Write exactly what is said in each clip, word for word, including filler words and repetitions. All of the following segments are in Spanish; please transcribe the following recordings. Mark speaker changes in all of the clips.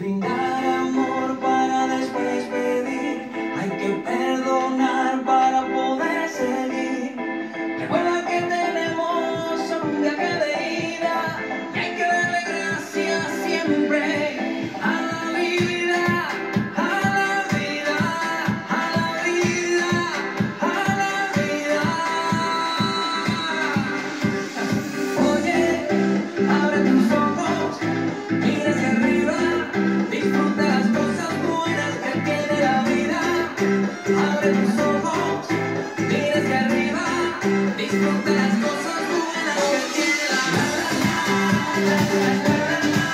Speaker 1: brindar amor para después pedir. Hay que perdonar para poder seguir. Recuerda que tenemos solo un viaje de ida y hay que darle gracias siempre a la vida, a la vida, a la vida, a la vida. Oye, abre tus ojos, mira hacia arriba, disfruta las cosas buenas que tiene la vida. Abre tus ojos, mira hacia arriba, disfruta las cosas buenas que tiene la vida.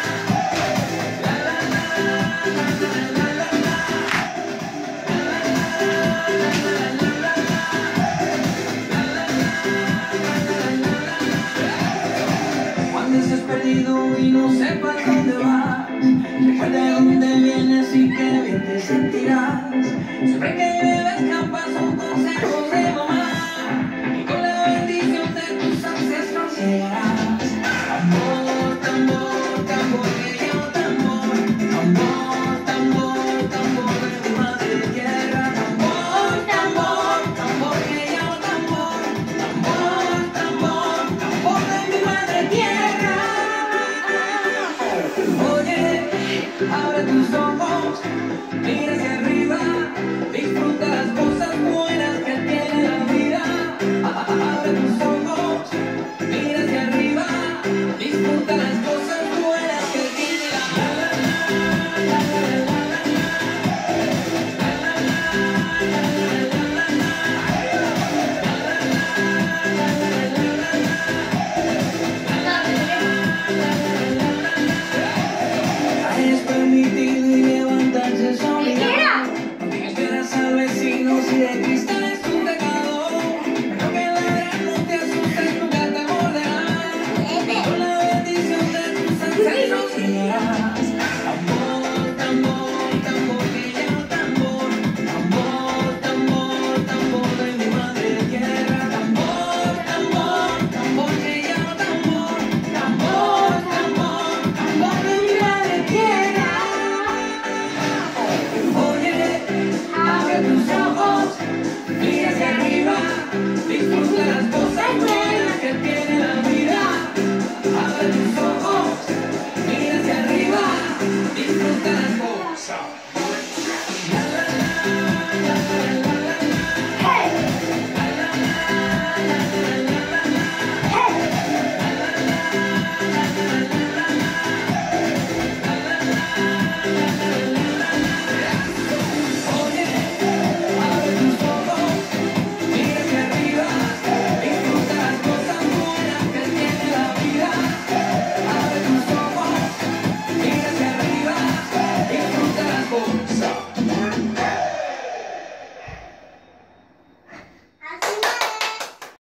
Speaker 1: Cuando estés perdido y no sepas dónde vas, recuerda de dónde vienes y qué bien te sentirás. Siempre que lleves campas son consejos de mamá y con la bendición de tus ancestros llegarás. Tambor, tambor, tambor, que lleva tambor. Tambor, tambor, tambor de mi madre tierra. Tambor, tambor, tambor, que lleva tambor. Tambor, tambor, tambor de mi madre tierra. Oye, abre tus ojos, mira hacia arriba, disfruta las cosas buenas que tiene la vida. Abre tus ojos, mira hacia arriba, disfruta las cosas buenas que tiene la es permitido y levantarse es obligado. No digas peras al vecino si de cristal es un pecado. Pero que ladrar no te asustes, nunca te morderá. Con la bendición de tus ancestros llegarás. Tambor, tambor, tambor, que lleva tambor. Tambor, tambor, tambor de mi madre tierra. Tambor, tambor, tambor, que lleva tambor. Tambor, tambor, tambor de mi madre tierra. Oye, abre tus ojos, mira hacia arriba, disfruta las cosas buenas que tiene la vida. Abre tus ojos, mira hacia arriba, disfruta las cosas.